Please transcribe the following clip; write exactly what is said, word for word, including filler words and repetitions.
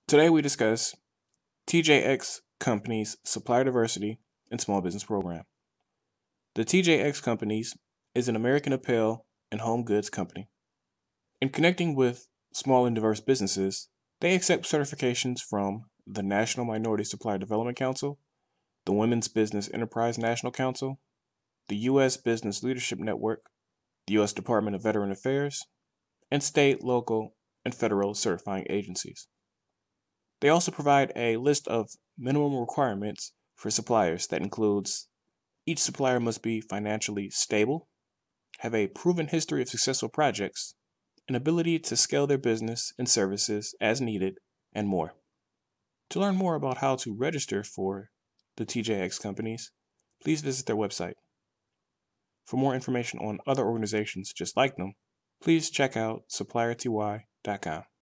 Today we discuss T J X Companies Supplier Diversity and Small Business Program. The T J X Companies is an American apparel and home goods company. In connecting with small and diverse businesses, they accept certifications from the National Minority Supplier Development Council, the Women's Business Enterprise National Council, the U S Business Leadership Network, the U S Department of Veteran Affairs, and state, local, and federal certifying agencies. They also provide a list of minimum requirements for suppliers that includes each supplier must be financially stable, have a proven history of successful projects, an ability to scale their business and services as needed, and more. To learn more about how to register for the T J X companies, please visit their website. For more information on other organizations just like them, please check out supplier T Y dot com.